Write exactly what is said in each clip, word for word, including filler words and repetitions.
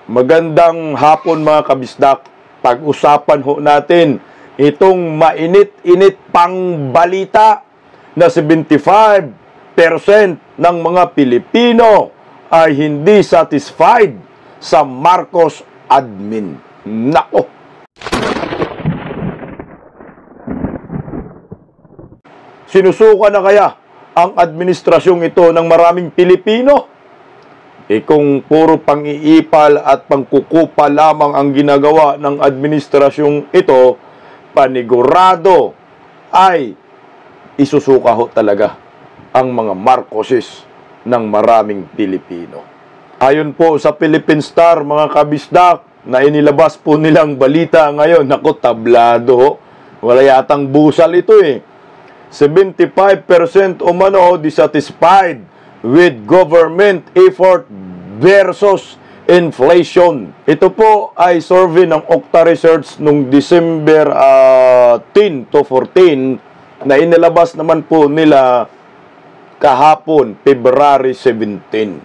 Magandang hapon mga kabisdak. Pag-usapan ho natin itong mainit-init pang balita na seventy-five percent ng mga Pilipino ay hindi satisfied sa Marcos admin. Nako! Sinusuka na kaya ang administrasyong ito ng maraming Pilipino? E kung puro pang-iipal at pangkukupa lamang ang ginagawa ng administrasyong ito, panigurado ay isusuka ho talaga ang mga Marcoses ng maraming Pilipino. Ayon po sa Philippine Star, mga kabisdak, na inilabas po nilang balita ngayon, naku, tablado ho. Wala yatang busal ito eh. seventy-five percent umano dissatisfied with government effort versus inflation. Ito po ay survey ng Okta Research noong December uh, ten to fourteen na inilabas naman po nila kahapon, February seventeen.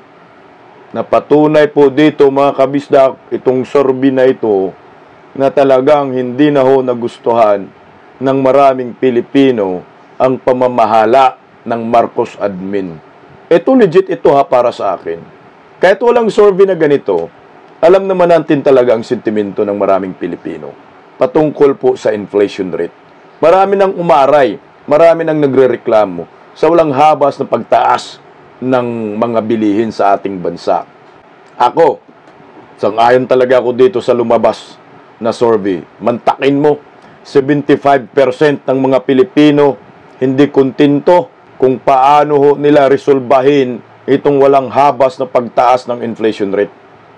Napatunay po dito mga kabisdak, itong survey na ito na talagang hindi na ho nagustuhan ng maraming Pilipino ang pamamahala ng Marcos admin. Ito legit ito ha para sa akin. Kahit walang survey na ganito, alam naman natin talaga ang sentimento ng maraming Pilipino patungkol po sa inflation rate. Marami nang umaray, marami nang nagrereklamo sa walang habas na pagtaas ng mga bilihin sa ating bansa. Ako, sang-ayon talaga ako dito sa lumabas na survey. Mantakin mo, seventy-five percent ng mga Pilipino hindi kontento kung paano ho nila resolbahin itong walang habas na pagtaas ng inflation rate.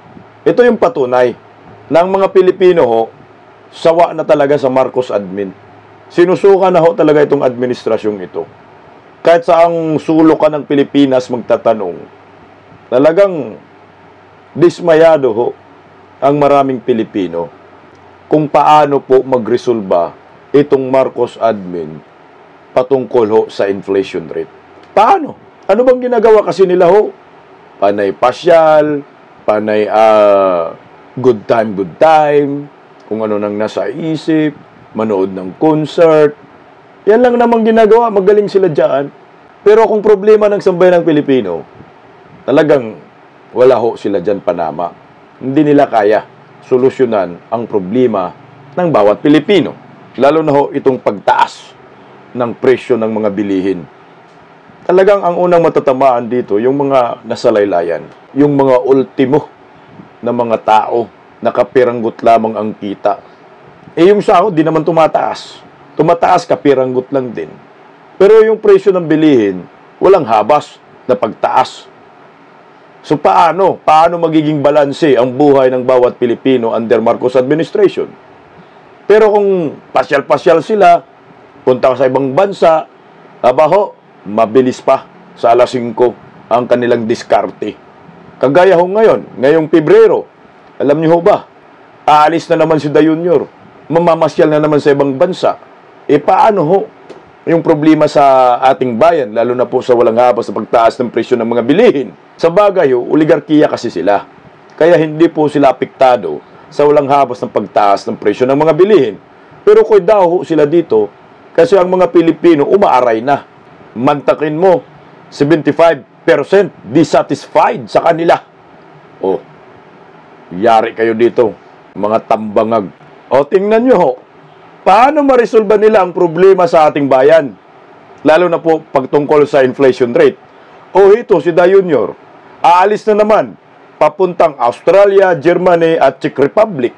Ito yung patunay ng mga Pilipino ho, sawa na talaga sa Marcos admin. Sinusuka na ho talaga itong administrasyong ito. Kahit saang sulok ka ng Pilipinas magtatanong, talagang dismayado ho ang maraming Pilipino kung paano po magresolba itong Marcos admin patungkol ho sa inflation rate. Paano? Ano bang ginagawa kasi nila ho? Panay pasyal, panay uh, good time, good time, kung ano nang nasa isip, manood ng concert. Yan lang namang ginagawa, magaling sila dyan. Pero kung problema ng sambayan ng Pilipino, talagang wala ho sila dyan panama. Hindi nila kaya solusyonan ang problema ng bawat Pilipino. Lalo na ho itong pagtaas ng presyo ng mga bilihin. Talagang ang unang matatamaan dito, yung mga nasalaylayan, yung mga ultimo na mga tao, nakapiranggot lamang ang kita. Eh yung sahod, di naman tumataas. Tumataas, kapiranggot lang din. Pero yung presyo ng bilihin, walang habas na pagtaas. So paano? Paano magiging balanse ang buhay ng bawat Pilipino under Marcos administration? Pero kung pasyal-pasyal sila, punta sa ibang bansa, abaho, mabilis pa sa alas singko ang kanilang diskarte. Kagaya ho ngayon, ngayong Pebrero, alam niyo ho ba, aalis na naman si Da Junior, mamamasyal na naman sa ibang bansa. E paano ho yung problema sa ating bayan, lalo na po sa walang habas sa pagtaas ng presyo ng mga bilihin? Sa bagay ho, oligarkiya kasi sila. Kaya hindi po sila apektado sa walang habas ng pagtaas ng presyo ng mga bilihin. Pero kung daw ho sila dito, kasi ang mga Pilipino umaaray na. Mantakin mo, seventy-five percent dissatisfied sa kanila. O, yari kayo dito, mga tambangag. O, tingnan nyo ho, paano maresolba nila ang problema sa ating bayan? Lalo na po pagtungkol sa inflation rate. O, ito si Da Junior, aalis na naman, papuntang Australia, Germany at Czech Republic.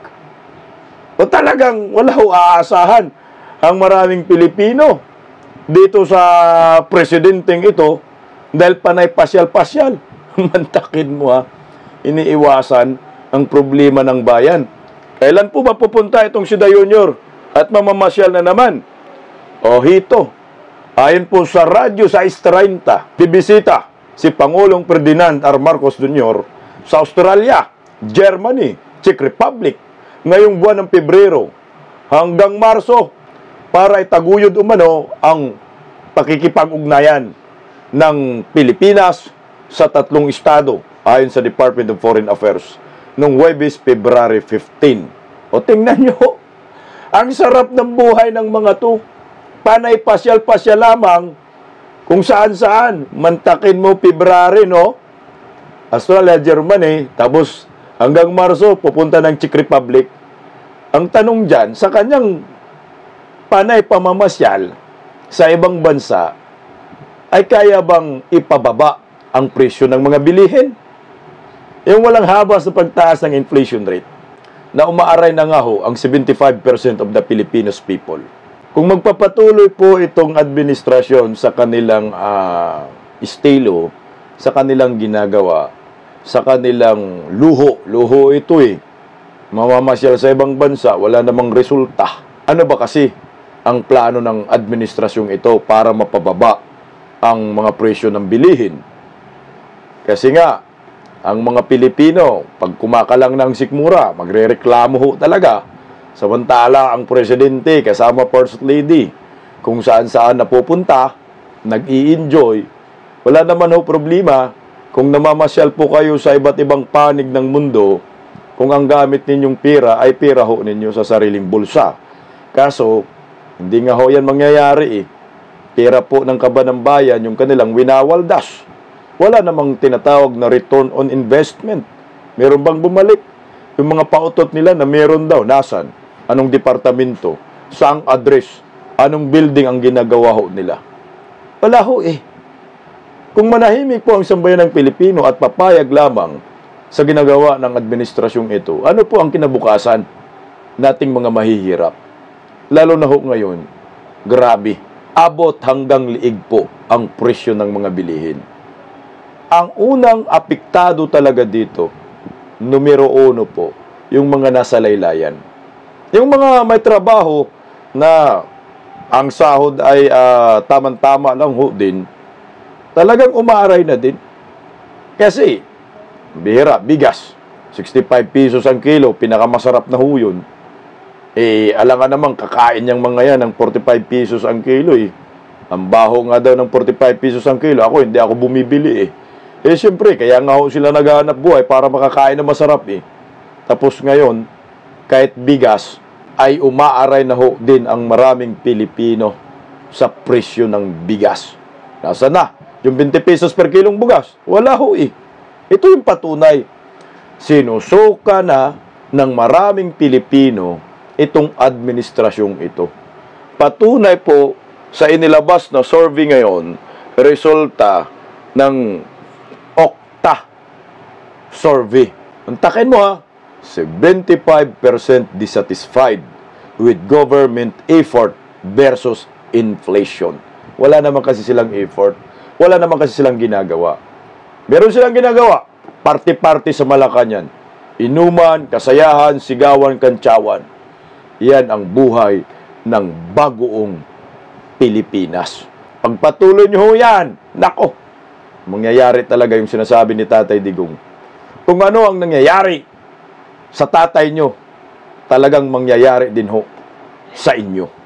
O talagang wala ho aasahan ang maraming Pilipino dito sa presidenteng ito dahil panay pasyal-pasyal. Mantakin mo ha, iniiwasan ang problema ng bayan. Kailan po ba pupunta itong si Da Junior at mamamasyal na naman? O hito, ayon po sa radyo sa Estrenta, bibisita si Pangulong Ferdinand R. Marcos Junior sa Australia, Germany, Czech Republic ngayong buwan ng Pebrero hanggang Marso para itaguyod umano ang pakikipag-ugnayan ng Pilipinas sa tatlong estado ayon sa Department of Foreign Affairs. nung Huwebes, February fifteen. O tingnan nyo, ang sarap ng buhay ng mga to. Panay pasyal-pasyal lamang kung saan-saan. Mantakin mo February, no? Australia, Germany, tapos hanggang Marso, pupunta ng Czech Republic. Ang tanong dyan, sa kanyang panay pamamasyal sa ibang bansa, ay kaya bang ipababa ang presyo ng mga bilihin? Yung walang habas na pagtaas ng inflation rate, na umaaray na nga ho ang seventy-five percent of the Filipinos people. Kung magpapatuloy po itong administrasyon sa kanilang uh, estilo, sa kanilang ginagawa, sa kanilang luho, luho ito eh, mamamasyal sa ibang bansa, wala namang resulta. Ano ba kasi ang plano ng administrasyong ito para mapababa ang mga presyo ng bilihin? Kasi nga, ang mga Pilipino, pag kumakalang ng sikmura, magrereklamo ho talaga. Samantala, ang presidente kasama First Lady, kung saan-saan napupunta, nag-i-enjoy, wala naman ho problema kung namamasyal po kayo sa iba't ibang panig ng mundo, kung ang gamit ninyong pera ay pera ho ninyo sa sariling bulsa. Kaso, hindi nga ho yan mangyayari eh. Pera po ng kaban ng bayan yung kanilang winawaldas. Wala namang tinatawag na return on investment. Meron bang bumalik? Yung mga pautot nila na meron daw, nasan? Anong departamento? Saang address? Anong building ang ginagawa ho nila? Wala ho eh. Kung manahimik po ang sambayan ng Pilipino at papayag lamang sa ginagawa ng administrasyong ito, ano po ang kinabukasan nating mga mahihirap? Lalo na ho ngayon, grabe, abot hanggang liig po ang presyo ng mga bilihin. Ang unang apektado talaga dito, numero uno po, yung mga nasa laylayan. Yung mga may trabaho na ang sahod ay uh, tamang-tama lang ho din, talagang umaaray na din. Kasi, bihira, bigas, sixty-five pesos ang kilo, pinakamasarap na ho yun. Eh, alam nga naman, kakain niyang mga yan ng forty-five pesos ang kilo eh. Ang baho nga daw ng forty-five pesos ang kilo. Ako, hindi ako bumibili eh. Eh, siyempre, kaya nga ho sila naghahanap buhay para makakain na masarap eh. Tapos ngayon, kahit bigas, ay umaaray na ho din ang maraming Pilipino sa presyo ng bigas. Nasa na? Yung twenty pesos per kilong bugas? Wala ho eh. Ito yung patunay. Sinusuka na ng maraming Pilipino itong administrasyong ito. Patunay po sa inilabas na survey ngayon, resulta ng Okta survey. Antakin mo ha, seventy-five percent dissatisfied with government effort versus inflation. Wala naman kasi silang effort. Wala naman kasi silang ginagawa. Meron silang ginagawa, party-party sa Malacanang. Inuman, kasayahan, sigawan, kantsawan. Yan ang buhay ng bagoong Pilipinas. Pagpatuloy nyo ho yan, nako, mangyayari talaga yung sinasabi ni Tatay Digong. Kung ano ang nangyayari sa tatay nyo, talagang mangyayari din ho sa inyo.